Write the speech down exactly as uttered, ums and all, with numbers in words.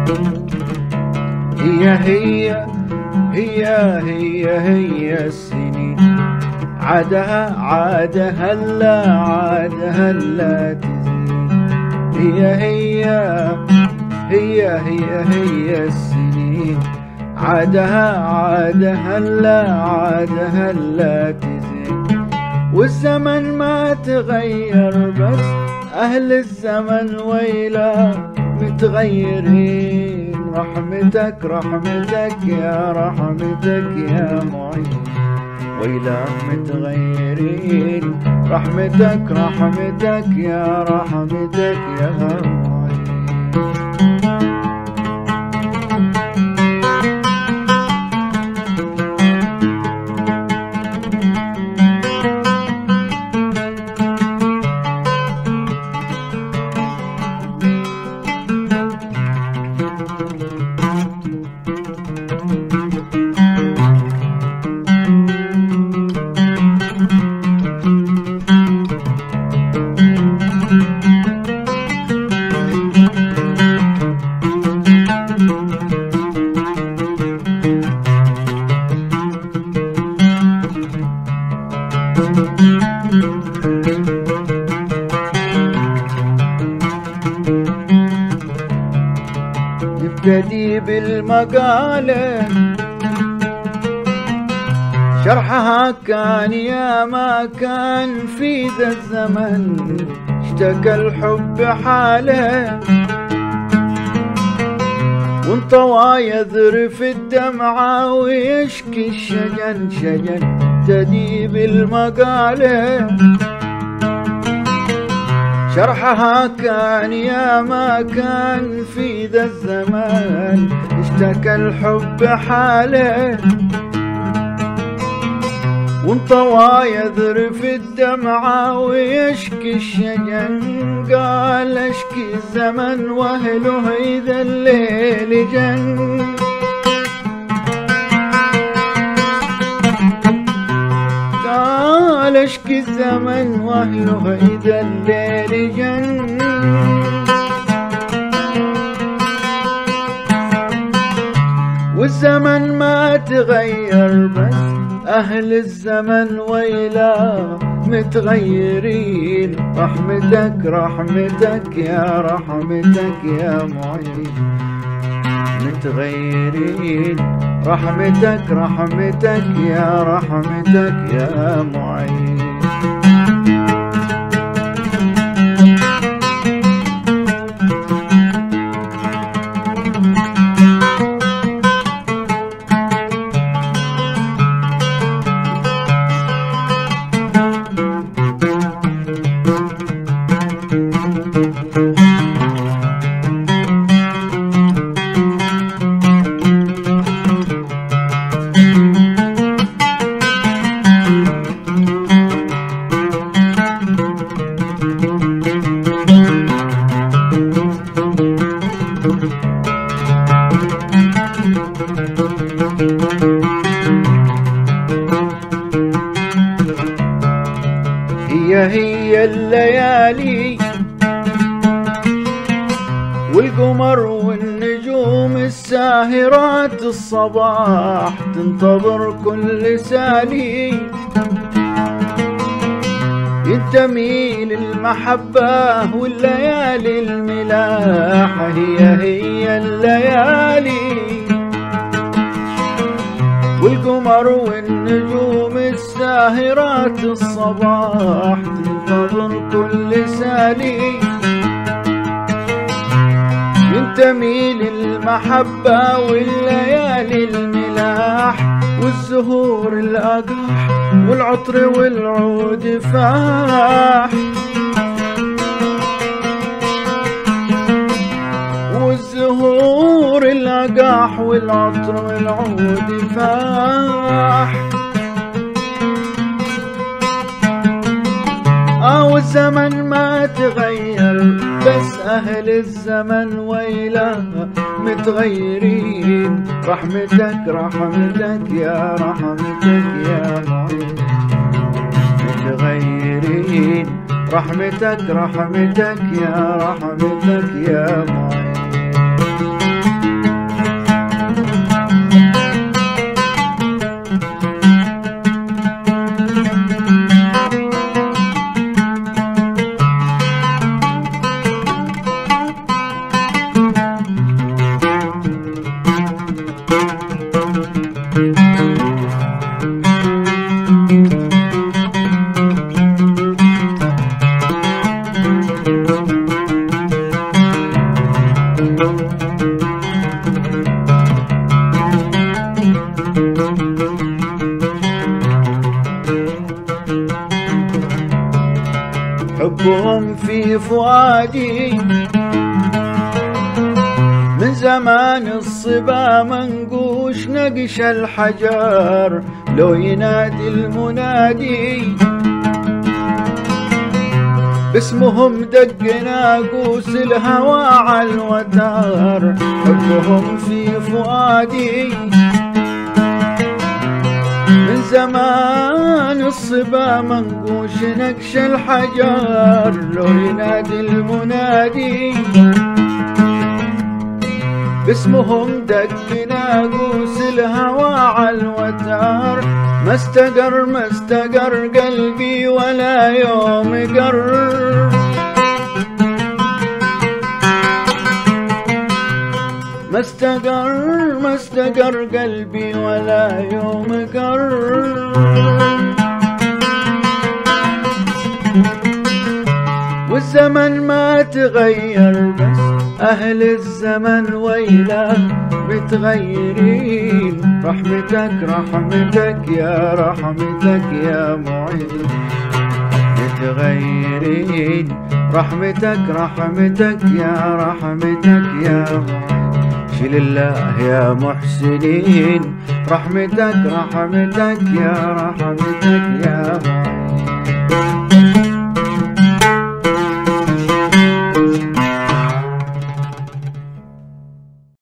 هي هي هي هي هي السنين عادها عادها هلا عادها هلا تزين. هي هي هي هي هي السنين عادها عادها هلا عادها هلا تزين. والزمن ما تغير بس أهل الزمن ويلا متغيرين. رحمتك رحمتك يا رحمتك يا معين ويلا متغيرين. رحمتك رحمتك يا رحمتك يا معين. نبتدي بالمقالة شرحها كان يا ما كان في ذا الزمن. اشتكى الحب حاله وانطوى يذرف الدمعة ويشكي الشجن شجن. نبتدي بالمقالة شرحها كان يا ما كان في ذا الزمان. اشتكى الحب حاله وانطوى يذرف الدمعة ويشكي الشجن. قال اشكي الزمن واهله اذا الليل جن. قال اشكي الزمن واهله اذا الليل جن. والزمن ما تغير بس أهل الزمن ويلا متغيرين. رحمتك رحمتك يا رحمتك يا معين متغيرين. رحمتك رحمتك يا رحمتك يا معين. هي هي الليالي والقمر والنجوم الساهرات الصباح تنتظر كل سالي ينتمي للمحبة والليالي الملاح. هي هي الليالي والقمر والنجوم الساهرات الصباح تنتظر كل سالي ينتمي للمحبة والليالي الملاح. والزهور الأقح والعطر والعود فاح. والزهور الأقح والعطر والعود فاح. آه والزمن ما تغير بس أهل الزمن ويلا متغيرين. رحمتك رحمتك يا رحمتك يا معين متغيرين. رحمتك رحمتك يا رحمتك يا معين. حبهم في فؤادي. من زمان الصبا منقوش نقش الحجر لو ينادي المنادي. باسمهم دق ناقوس الهوى على الوتر، حبهم في فؤادي. من زمان الصبا منقوش نقش الحجر لو ينادي المنادي. باسمهم دق ناقوس الهوى على الوتر. ما استقر ما استقر قلبي ولا يوم قر. ما استقر ما استقر قلبي ولا يوم قر. والزمن ما تغير بس أهل الزمن ويله متغيرين. رحمتك رحمتك يا رحمتك يا معين متغيرين. رحمتك رحمتك يا رحمتك يا معين. شيل الله يا محسنين. رحمتك رحمتك يا رحمتك يا معين.